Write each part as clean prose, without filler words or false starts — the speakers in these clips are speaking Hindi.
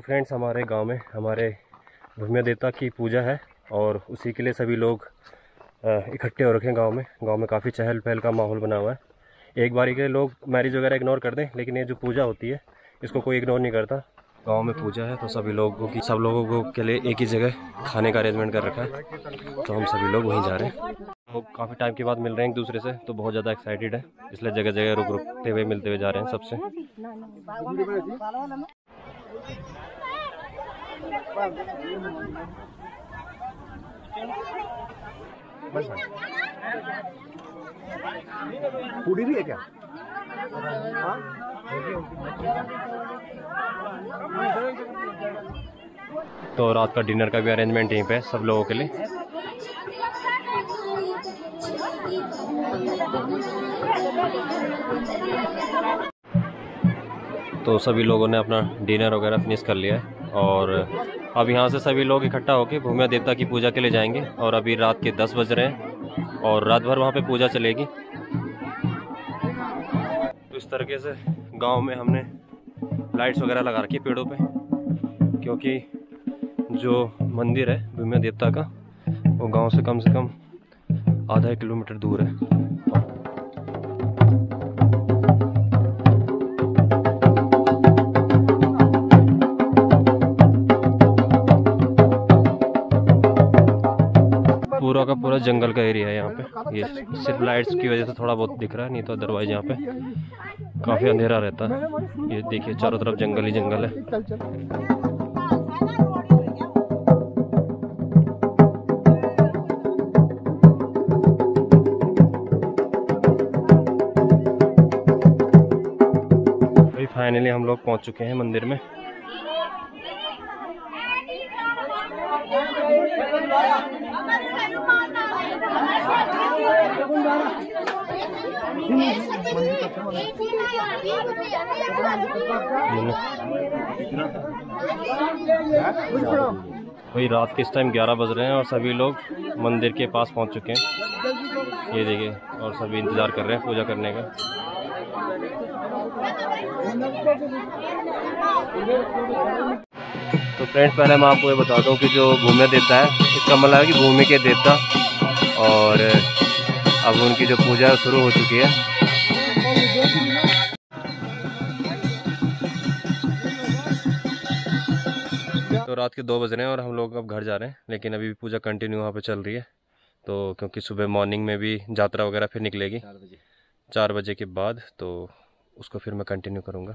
फ्रेंड्स, हमारे गांव में हमारे भूमिया देवता की पूजा है और उसी के लिए सभी लोग इकट्ठे हो रखे हैं। गांव में काफ़ी चहल पहल का माहौल बना हुआ है। एक बारी के लोग मैरिज वगैरह इग्नोर कर दें, लेकिन ये जो पूजा होती है इसको कोई इग्नोर नहीं करता। गांव में पूजा है तो सब लोगों को के लिए एक ही जगह खाने का अरेंजमेंट कर रखा है, तो हम सभी लोग वहीं जा रहे हैं। तो काफ़ी टाइम के बाद मिल रहे हैं एक दूसरे से, तो बहुत ज़्यादा एक्साइटेड है, इसलिए जगह जगह रुकते हुए मिलते हुए जा रहे हैं सबसे। पूरी भी है क्या? तो रात का डिनर का भी अरेंजमेंट यहीं पे है सब लोगों के लिए। तो सभी लोगों ने अपना डिनर वगैरह फिनिश कर लिया है और अब यहाँ से सभी लोग इकट्ठा होकर भूमिया देवता की पूजा के लिए जाएंगे। और अभी रात के 10 बज रहे हैं और रात भर वहाँ पे पूजा चलेगी। तो इस तरीके से गांव में हमने लाइट्स वगैरह लगा रखी है पेड़ों पे, क्योंकि जो मंदिर है भूमिया देवता का वो गांव से कम आधा किलोमीटर दूर है। पूरा का पूरा जंगल का एरिया है यहाँ पे। ये सिर्फ लाइट्स की वजह से थोड़ा बहुत दिख रहा है, नहीं तो अदरवाइज यहाँ पे काफ़ी अंधेरा रहता है। ये देखिए चारों तरफ जंगल ही जंगल है। अभी फाइनली हम लोग पहुँच चुके हैं मंदिर में। वही रात के इस टाइम 11 बज रहे हैं और सभी लोग मंदिर के पास पहुंच चुके हैं। ये देखिए, और सभी इंतजार कर रहे हैं पूजा करने का। तो फ्रेंड्स, पहले मैं आपको ये बताता हूँ कि जो भूमिया देवता है इसका मतलब है कि भूमि के देवता, और अब उनकी जो पूजा शुरू हो चुकी है। तो रात के 2 बज रहे हैं और हम लोग अब घर जा रहे हैं, लेकिन अभी भी पूजा कंटिन्यू वहाँ पे चल रही है। तो क्योंकि सुबह मॉर्निंग में भी यात्रा वगैरह फिर निकलेगी 4 बजे के बाद, तो उसको फिर मैं कंटिन्यू करूँगा।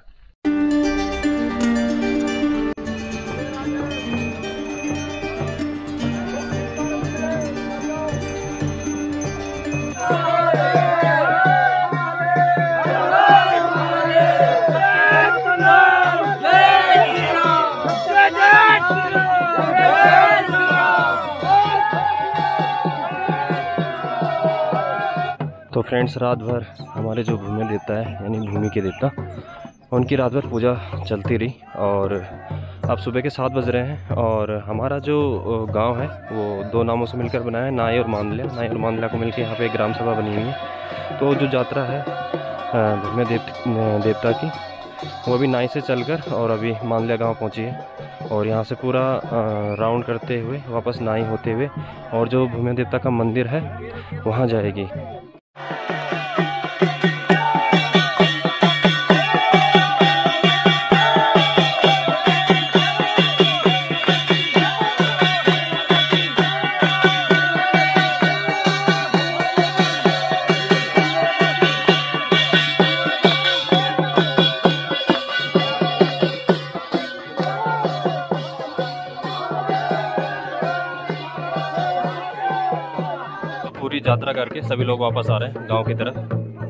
तो फ्रेंड्स, रात भर हमारे जो भूमि देवता है यानी भूमि के देवता, उनकी रात भर पूजा चलती रही और अब सुबह के 7 बज रहे हैं। और हमारा जो गांव है वो 2 नामों से मिलकर बना है, नाई और मांदल्या को मिलकर यहाँ पे एक ग्राम सभा बनी हुई है। तो जो यात्रा है भूमि देवता की, वो अभी नाई से चलकर और अभी मांदल्या गाँव पहुँची है और यहाँ से पूरा राउंड करते हुए वापस नाई होते हुए और जो भूमि देवता का मंदिर है वहाँ जाएगी। पूरी यात्रा करके सभी लोग वापस आ रहे हैं गांव की तरफ।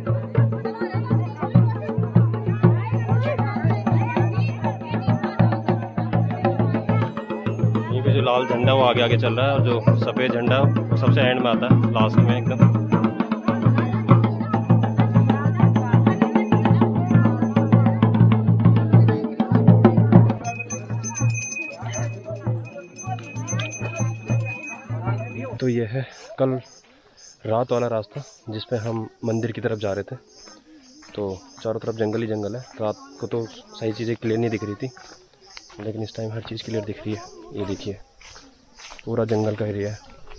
यहीं पे जो लाल झंडा वो आगे चल रहा है और जो सफ़ेद झंडा वो सबसे एंड में आता है, लास्ट में एकदम। तो ये है कल रात वाला रास्ता जिस पे हम मंदिर की तरफ जा रहे थे। तो चारों तरफ जंगल ही जंगल है। रात को तो सही चीज़ें क्लियर नहीं दिख रही थी, लेकिन इस टाइम हर चीज़ क्लियर दिख रही है। ये देखिए पूरा जंगल का एरिया है,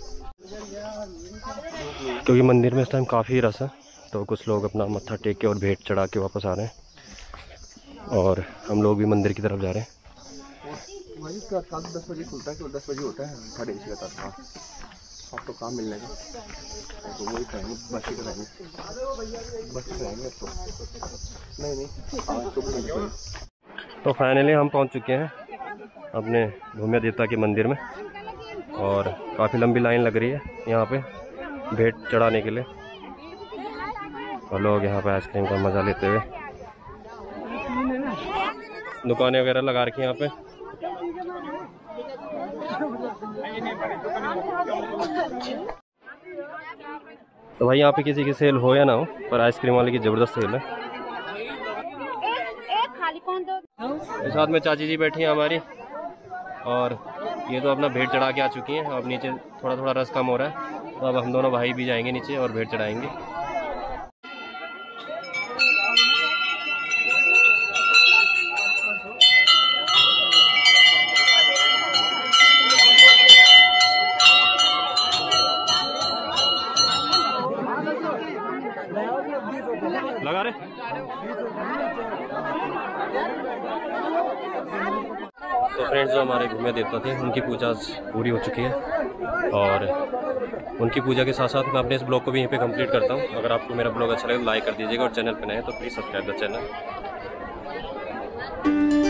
क्योंकि मंदिर में इस टाइम काफ़ी रस है। तो कुछ लोग अपना मत्था टेक के और भेंट चढ़ा के वापस आ रहे हैं, और हम लोग भी मंदिर की तरफ जा रहे हैं। वही 10 बजे खुलता है, 10 बजे होता है, 6:30 का था। अब तो काम मिलने का तो वही टाइम बस ही कराएंगे, बस कराएंगे तो नहीं आज तो। तो फाइनली हम पहुंच चुके हैं अपने भूमि देवता के मंदिर में, और काफ़ी लंबी लाइन लग रही है यहाँ पे भेंट चढ़ाने के लिए, और लोग यहाँ पे आइसक्रीम का मज़ा लेते हुए, दुकानें वगैरह लगा रखी हैं यहाँ पे। तो भाई यहाँ पे किसी की सेल हो या ना हो, पर आइसक्रीम वाले की ज़बरदस्त सेल है। तो साथ में चाची जी बैठी हैं हमारी, और ये तो अपना भेंट चढ़ा के आ चुकी हैं। अब नीचे थोड़ा थोड़ा रस कम हो रहा है, तो अब हम दोनों भाई भी जाएंगे नीचे और भेंट चढ़ाएंगे। लगा रहे। तो फ्रेंड्स, जो हमारे भूमि देवता थे उनकी पूजा पूरी हो चुकी है, और उनकी पूजा के साथ साथ मैं अपने इस ब्लॉग को भी यहीं पे कंप्लीट करता हूँ। अगर आपको मेरा ब्लॉग अच्छा लगे तो लाइक कर दीजिएगा, और चैनल पर नए हैं तो प्लीज़ सब्सक्राइब द चैनल।